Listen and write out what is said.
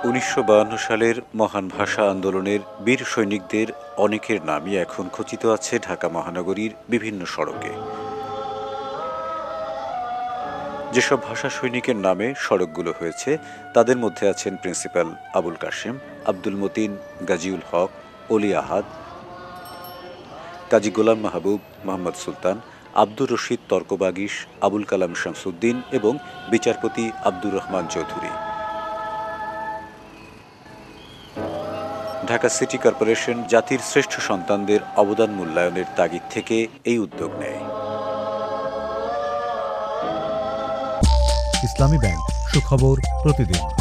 ১৯৫২ সালের মহান ভাষা আন্দোলনের বীর সৈনিকদের অনেকের নামই এখন খচিত আছে ঢাকা মহানগরীর বিভিন্ন সড়কে। যেসব ভাষা সৈনিকের নামে সড়কগুলো হয়েছে তাদের মধ্যে আছেন প্রিন্সিপাল আবুল কাশেম, আব্দুল মতিন, গাজীউল হক, অলি আহাদ, কাজী গোলাম মাহবুব, মোহাম্মদ সুলতান, আব্দুর রশিদ তর্কবাগীশ, আবুল কালাম শামসুদ্দিন এবং বিচারপতি আব্দুর রহমান চৌধুরী। ঢাকা সিটি কর্পোরেশন জাতির শ্রেষ্ঠ সন্তানদের অবদান মূল্যায়নের তাগিদ থেকে এই উদ্যোগ নেয়। ইসলামী ব্যাংক, সুখবর প্রতিদিন।